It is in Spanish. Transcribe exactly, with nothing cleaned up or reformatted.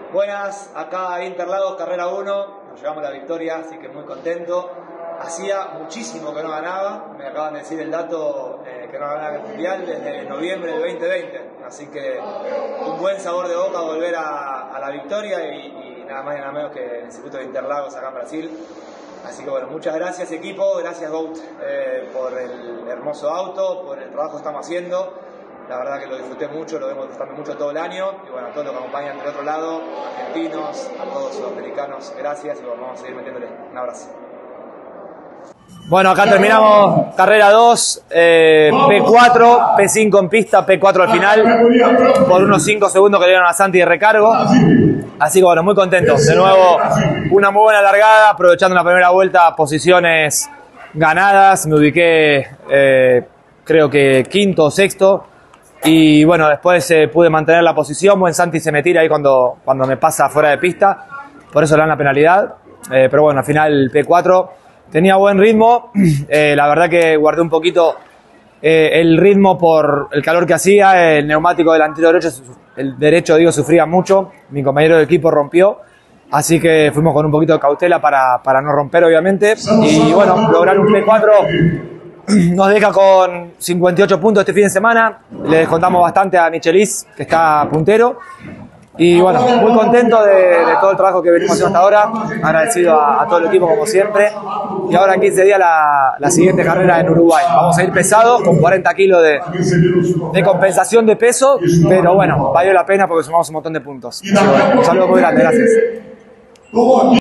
Buenas, acá Interlagos, carrera uno, nos llevamos la victoria, así que muy contento. Hacía muchísimo que no ganaba, me acaban de decir el dato eh, que no ganaba el Mundial desde noviembre del veinte veinte, así que un buen sabor de boca volver a, a la victoria y, y nada más y nada menos que en el circuito de Interlagos acá en Brasil. Así que bueno, muchas gracias equipo, gracias Goat eh, por el hermoso auto, por el trabajo que estamos haciendo. La verdad que lo disfruté mucho, lo vengo disfrutando mucho todo el año. Y bueno, a todos los que acompañan del otro lado, argentinos, a todos sudamericanos, gracias y bueno, vamos a seguir metiéndole. Un abrazo. Bueno, acá terminamos carrera dos, eh, P cuatro, P cinco en pista, P cuatro al final, por unos cinco segundos que le dieron a Santi de recargo. Así que bueno, muy contentos. De nuevo, una muy buena largada, aprovechando la primera vuelta, posiciones ganadas. Me ubiqué, eh, creo que quinto o sexto. Y bueno, después eh, pude mantener la posición. Buen Santi se me tira ahí cuando, cuando me pasa fuera de pista. Por eso le dan la penalidad. Eh, pero bueno, al final P cuatro tenía buen ritmo. Eh, la verdad que guardé un poquito eh, el ritmo por el calor que hacía. El neumático delantero derecho, el derecho digo, sufría mucho. Mi compañero de equipo rompió. Así que fuimos con un poquito de cautela para, para no romper, obviamente. Y bueno, lograr un P cuatro nos deja con cincuenta y ocho puntos este fin de semana. Le descontamos bastante a Michelis, que está puntero. Y bueno, muy contento de, de todo el trabajo que venimos haciendo hasta ahora. Agradecido a, a todo el equipo como siempre. Y ahora en quince días la, la siguiente carrera en Uruguay. Vamos a ir pesados con cuarenta kilos de, de compensación de peso. Pero bueno, valió la pena porque sumamos un montón de puntos. Así que bueno, un saludo muy grande, gracias.